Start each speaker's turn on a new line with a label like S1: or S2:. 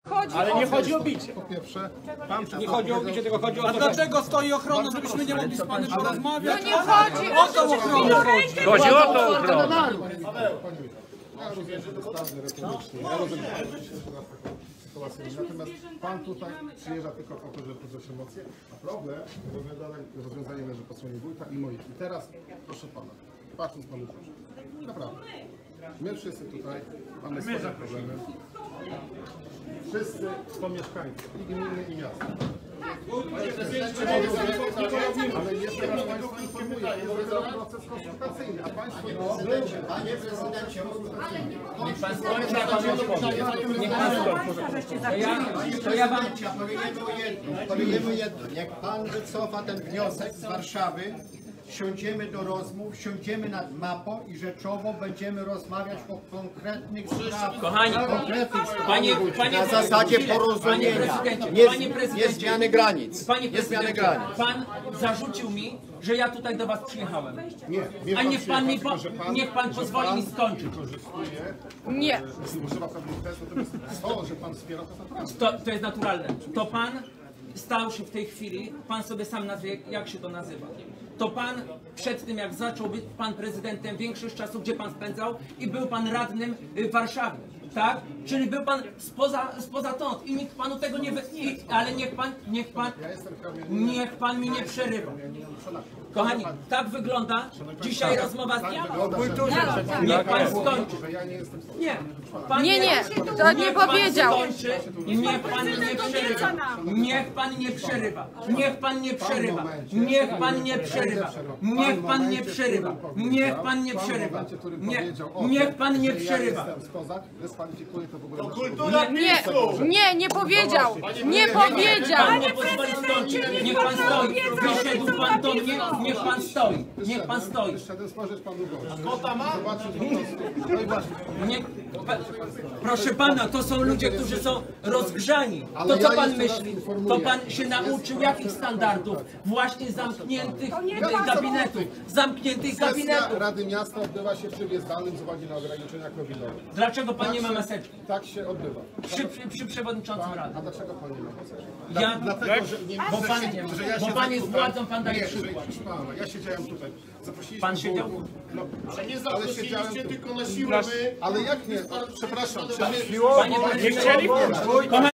S1: Ale nie chodzi o bicie.
S2: Po pierwsze,
S1: Nie chodzi o bicie, tylko chodzi o to,
S3: A dlaczego stoi ochrona, żebyśmy nie mogli z panem porozmawiać?
S4: To nie chodzi
S3: O tą ochronę chodzi.
S1: Chodzi o to ochronę.
S2: ja rozumiem, że to sprawy retoryczne. Ja rozumiem, że się natomiast pan tutaj przyjeżdża tylko po to, żeby podać emocje, a problem rozwiązanie leży po stronie wójta i moich. I teraz, proszę pana, patrząc panu proszę. Naprawdę. My wszyscy tutaj mamy swoje problemy. Wszyscy to mieszkańcy i gminy i miasta. Ale jeszcze raz państwu informuję, to jest proces konsultacyjny, a państwo
S5: Panie prezydencie,
S1: Niech pan skończy, a pan odpowie. Niech pan skończy. To ja wam...
S5: powiemy jedno. Niech pan wycofa ten wniosek z Warszawy, siądziemy do rozmów, siądziemy nad mapą i rzeczowo będziemy rozmawiać o konkretnych sprawach.
S1: Kochani, panie
S5: na zasadzie porozumienia, nie zmiany granic.
S1: Panie
S5: Nie zmiany
S1: prezydencie,
S5: granic.
S1: pan zarzucił mi, że ja tutaj do was przyjechałem.
S2: Nie,
S1: A niech pan pozwoli mi skończyć.
S4: Nie.
S2: Używa pewnych test, natomiast to, że pan wspiera, to naprawdę.
S1: To jest naturalne. To pan stał się w tej chwili, pan sobie sam nazwie, jak się to nazywa. To pan przed tym, jak zaczął być pan prezydentem, większość czasu, gdzie pan spędzał i był pan radnym Warszawy, tak? Czyli był pan spoza tąd i nikt panu tego nie ale niech pan mi nie przerywa. Kochani, tak wygląda dzisiaj rozmowa z Niech pan skończy. Nie, pan
S4: Nie, to nie powiedział.
S1: Niech pan nie przerywa. Niech pan nie przerywa. Niech pan nie przerywa. Niech pan nie przerywa. Niech pan nie przerywa. Niech pan nie przerywa. Niech pan nie przerywa.
S4: Nie powiedział. Nie powiedział.
S1: Niech pan stoi. Wyszedł pan do mnie. Niech pan stoi. Niech pan stoi. Proszę pana, to są ludzie, którzy są rozgrzani. To co pan myśli? To pan się nauczył jakich standardów? Właśnie zamkniętych gabinetów. Zamkniętych gabinetów.
S2: Sesja Rady Miasta odbywa się w trybie zdalnym z uwagi na ograniczenia covidowe.
S1: Dlaczego pan nie ma maseczki?
S2: Tak się odbywa.
S1: Przy przewodniczącym Rady.
S2: A dlaczego pan nie ma maseczki?
S1: Ja,
S2: Dlatego, że nie
S1: bo pan jest władzą, pan daje przykład.
S2: Ja siedziałem tutaj. Zaprosiliśmy
S1: Pan siedział?
S2: No,
S3: Nie
S2: ale siedziałem
S3: zaprosiliście tylko na siłę, my...
S2: ale jak nie? Przepraszam.
S1: Panie prezydencie,